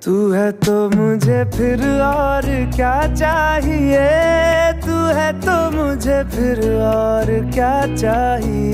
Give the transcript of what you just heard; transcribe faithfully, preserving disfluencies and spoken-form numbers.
तू है तो मुझे फिर और क्या चाहिए, तू है तो मुझे फिर और क्या चाहिए।